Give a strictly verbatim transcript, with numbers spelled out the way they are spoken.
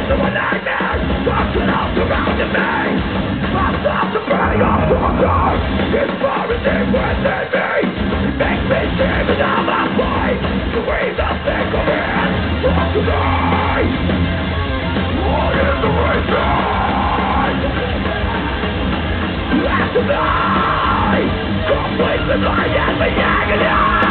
into a nightmare. Toxin all surrounding me. I stop the burning of hunger. It's foraging within me. It makes me scream and I'm afraid to even think of it. Talk to me. What is the reason? Answer me. Completely blind and me agony.